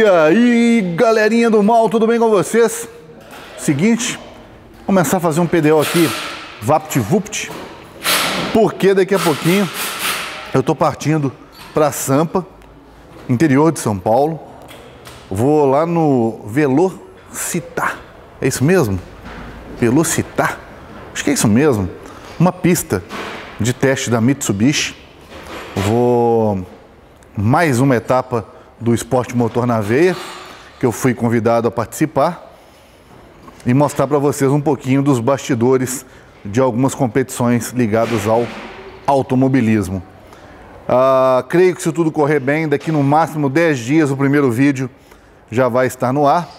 E aí, galerinha do mal, tudo bem com vocês? Seguinte, começar a fazer um PDO aqui, VaptVupt, porque daqui a pouquinho eu tô partindo para Sampa, interior de São Paulo. Vou lá no Velocitar, é isso mesmo? Velocitar, acho que é isso mesmo. Uma pista de teste da Mitsubishi. Vou mais uma etapa do Esporte Motor na Veia, que eu fui convidado a participar, e mostrar para vocês um pouquinho dos bastidores de algumas competições ligadas ao automobilismo. Creio que se tudo correr bem, daqui no máximo 10 dias o primeiro vídeo já vai estar no ar.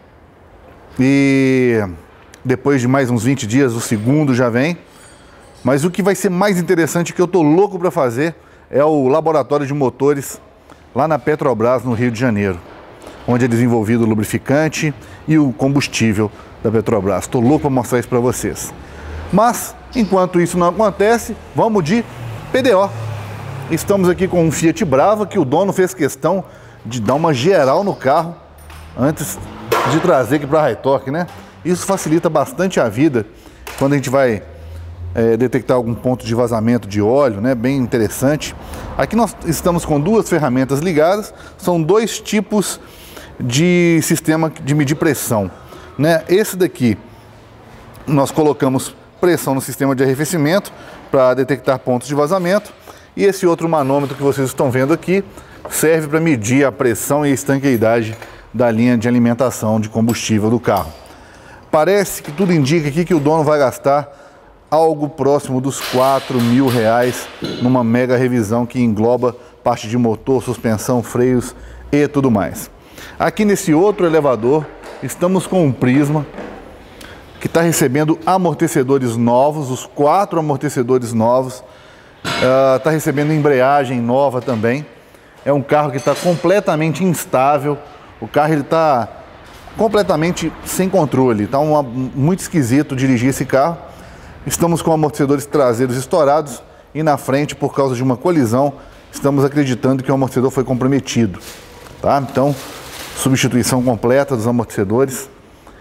E depois de mais uns 20 dias o segundo já vem. Mas o que vai ser mais interessante, que eu tô louco para fazer, é o laboratório de motores lá na Petrobras, no Rio de Janeiro, onde é desenvolvido o lubrificante e o combustível da Petrobras. Estou louco para mostrar isso para vocês. Mas, enquanto isso não acontece, vamos de PDO. Estamos aqui com um Fiat Brava, que o dono fez questão de dar uma geral no carro antes de trazer aqui para a High Torque, né? Isso facilita bastante a vida quando a gente vai detectar algum ponto de vazamento de óleo, né? Bem interessante. Aqui nós estamos com duas ferramentas ligadas, são dois tipos de sistema de medir pressão, né? Esse daqui nós colocamos pressão no sistema de arrefecimento para detectar pontos de vazamento, e esse outro manômetro que vocês estão vendo aqui serve para medir a pressão e a estanqueidade da linha de alimentação de combustível do carro. Parece que tudo indica aqui que o dono vai gastar algo próximo dos R$4.000 numa mega revisão que engloba parte de motor, suspensão, freios e tudo mais. Aqui nesse outro elevador estamos com um Prisma que está recebendo amortecedores novos, os 4 amortecedores novos, está recebendo embreagem nova também. É um carro que está completamente instável, o carro está completamente sem controle, está muito esquisito dirigir esse carro. Estamos com amortecedores traseiros estourados e na frente, por causa de uma colisão, estamos acreditando que o amortecedor foi comprometido, tá? Então, substituição completa dos amortecedores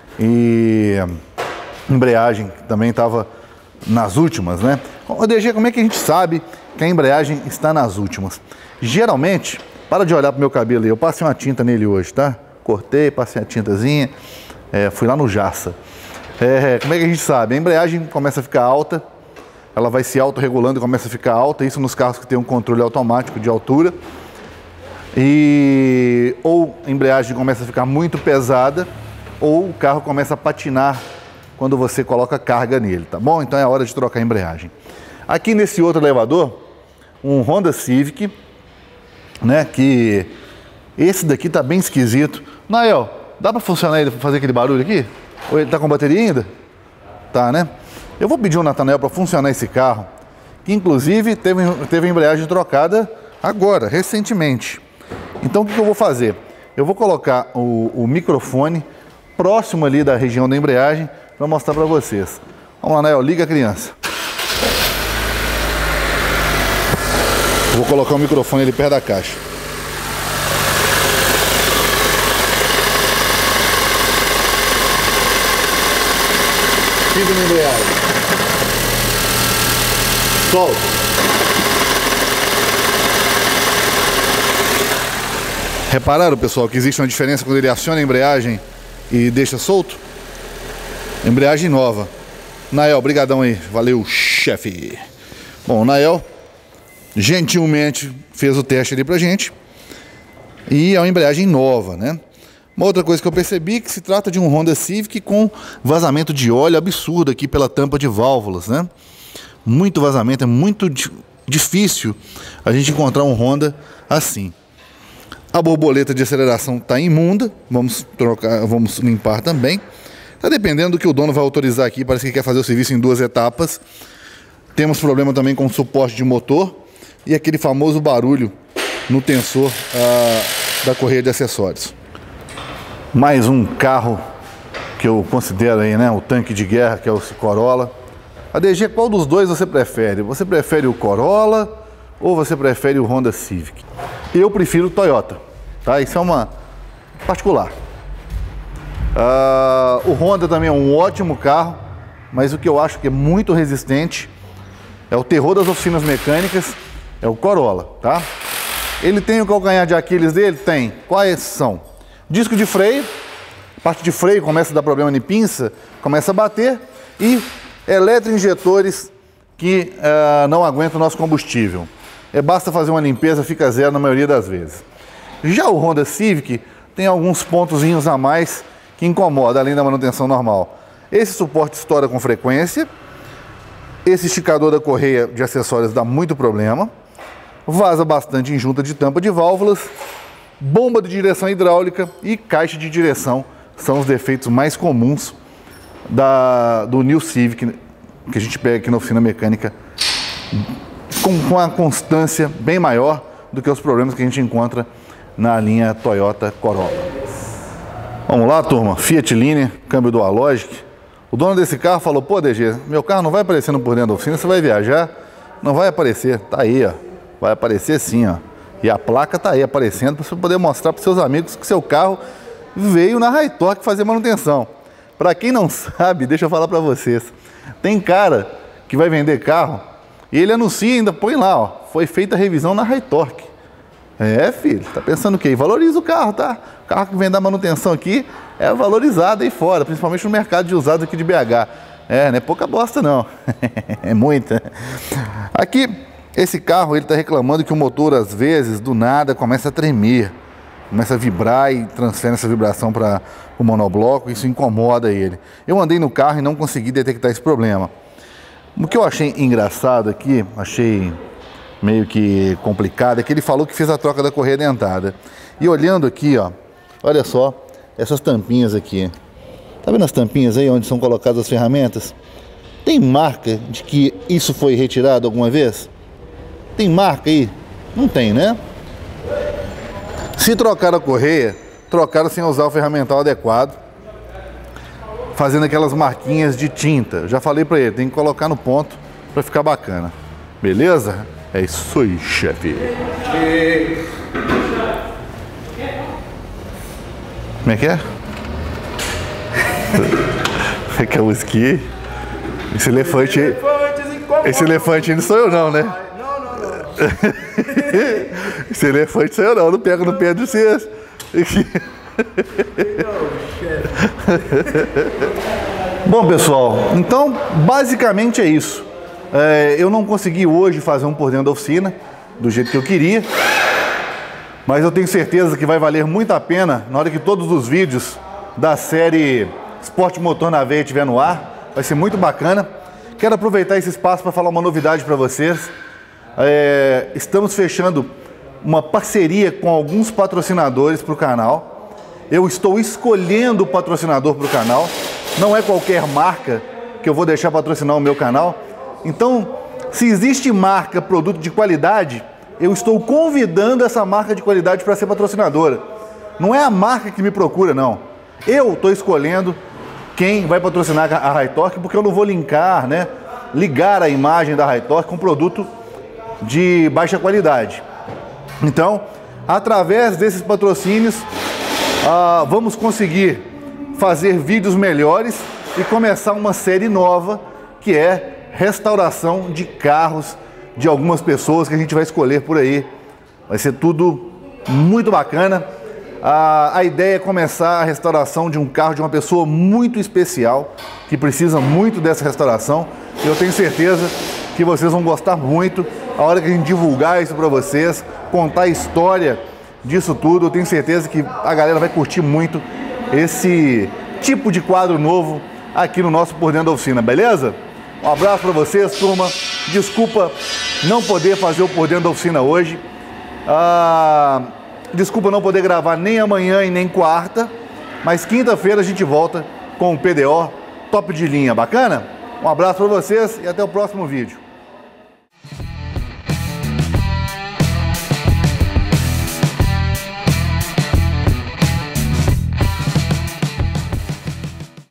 e embreagem também estava nas últimas, né? DG, como é que a gente sabe que a embreagem está nas últimas? Geralmente, para de olhar pro meu cabelo aí, eu passei uma tinta nele hoje, tá? Cortei, passei a tintazinha, fui lá no Jassa. Como é que a gente sabe? A embreagem começa a ficar alta, ela vai se autorregulando e começa a ficar alta, isso nos carros que tem um controle automático de altura. Ou a embreagem começa a ficar muito pesada, ou o carro começa a patinar quando você coloca carga nele, tá bom? Então é hora de trocar a embreagem. Aqui nesse outro elevador, um Honda Civic, né, que esse daqui tá bem esquisito. Nael, dá para funcionar ele, fazer aquele barulho aqui? Ou ele tá com bateria ainda? Tá, né? Eu vou pedir ao Natanael para funcionar esse carro, que inclusive teve a embreagem trocada agora, recentemente. Então o que eu vou fazer? Eu vou colocar o microfone próximo ali da região da embreagem para mostrar para vocês. Vamos lá, Nael, liga a criança. Vou colocar o microfone ali perto da caixa. Fica na embreagem. Solta. Repararam, pessoal, que existe uma diferença quando ele aciona a embreagem e deixa solto? Embreagem nova. Nael, brigadão aí. Valeu, chefe. Bom, o Nael gentilmente fez o teste ali pra gente. E é uma embreagem nova, né? Uma outra coisa que eu percebi é que se trata de um Honda Civic com vazamento de óleo absurdo aqui pela tampa de válvulas, né? Muito vazamento, é muito difícil a gente encontrar um Honda assim. A borboleta de aceleração está imunda, vamos trocar, vamos limpar também. Tá dependendo do que o dono vai autorizar aqui, parece que quer fazer o serviço em 2 etapas. Temos problema também com o suporte de motor e aquele famoso barulho no tensor da correia de acessórios. Mais um carro que eu considero aí, né, o tanque de guerra, que é o Corolla. ADG, qual dos dois você prefere? Você prefere o Corolla ou você prefere o Honda Civic? Eu prefiro o Toyota, tá? Isso é particular. O Honda também é um ótimo carro, mas o que eu acho que é muito resistente é o terror das oficinas mecânicas, é o Corolla, tá? Ele tem o calcanhar de Aquiles dele? Tem. Quais são? Disco de freio, parte de freio começa a dar problema em pinça, começa a bater, e eletroinjetores que não aguentam o nosso combustível. Basta fazer uma limpeza, fica zero na maioria das vezes. Já o Honda Civic tem alguns pontozinhos a mais que incomoda, além da manutenção normal. Esse suporte estoura com frequência, esse esticador da correia de acessórios dá muito problema, vaza bastante em junta de tampa de válvulas, bomba de direção hidráulica e caixa de direção são os defeitos mais comuns do New Civic, que a gente pega aqui na oficina mecânica, com uma constância bem maior do que os problemas que a gente encontra na linha Toyota Corolla. Vamos lá, turma, Fiat Linea, câmbio Dual Logic. O dono desse carro falou: pô, DG, meu carro não vai aparecendo por dentro da oficina, você vai viajar, não vai aparecer. Tá aí, ó, vai aparecer sim, ó. E a placa tá aí aparecendo para você poder mostrar para seus amigos que seu carro veio na Hi-Torque fazer manutenção. Para quem não sabe, deixa eu falar para vocês. Tem cara que vai vender carro e ele anuncia, ainda põe lá, ó, foi feita a revisão na Hi-Torque. Filho, tá pensando o quê? Valoriza o carro, tá? O carro que vem dar manutenção aqui é valorizado aí fora, principalmente no mercado de usados aqui de BH. Não é pouca bosta não, é muita. Aqui, esse carro, ele tá reclamando que o motor, às vezes, do nada, começa a tremer. Começa a vibrar e transfere essa vibração para o monobloco, isso incomoda ele. Eu andei no carro e não consegui detectar esse problema. O que eu achei engraçado aqui, achei meio que complicado, é que ele falou que fez a troca da correia dentada. E olhando aqui, ó, olha só, essas tampinhas aqui. Tá vendo as tampinhas aí onde são colocadas as ferramentas? Tem marca de que isso foi retirado alguma vez? Tem marca aí? Não tem, né? Se trocaram a correia, trocaram sem usar o ferramental adequado, fazendo aquelas marquinhas de tinta. Já falei pra ele, tem que colocar no ponto pra ficar bacana. Beleza? É isso aí, chefe. Como é que é? É que é o esqui. Esse elefante aí não sou eu não, né? Esse elefante sou eu não pego no pé de vocês. Bom, pessoal, então basicamente é isso. Eu não consegui hoje fazer um por dentro da oficina do jeito que eu queria, mas eu tenho certeza que vai valer muito a pena na hora que todos os vídeos da série Esporte Motor na Veia estiver no ar. Vai ser muito bacana. Quero aproveitar esse espaço para falar uma novidade para vocês. Estamos fechando uma parceria com alguns patrocinadores para o canal. Eu estou escolhendo o patrocinador para o canal. Não é qualquer marca que eu vou deixar patrocinar o meu canal. Então, se existe marca, produto de qualidade, eu estou convidando essa marca de qualidade para ser patrocinadora. Não é a marca que me procura, não. Eu estou escolhendo quem vai patrocinar a Hi-Torque, porque eu não vou ligar a imagem da Hi-Torque com produto de baixa qualidade. Então, através desses patrocínios, vamos conseguir fazer vídeos melhores e começar uma série nova, que é restauração de carros de algumas pessoas que a gente vai escolher por aí. Vai ser tudo muito bacana. A ideia é começar a restauração de um carro de uma pessoa muito especial, que precisa muito dessa restauração. Eu tenho certeza que vocês vão gostar muito. A hora que a gente divulgar isso para vocês, contar a história disso tudo, eu tenho certeza que a galera vai curtir muito esse tipo de quadro novo aqui no nosso Por Dentro da Oficina, beleza? Um abraço para vocês, turma. Desculpa não poder fazer o Por Dentro da Oficina hoje. Desculpa não poder gravar nem amanhã e nem quarta. Mas quinta-feira a gente volta com o PDO top de linha, bacana? Um abraço para vocês e até o próximo vídeo.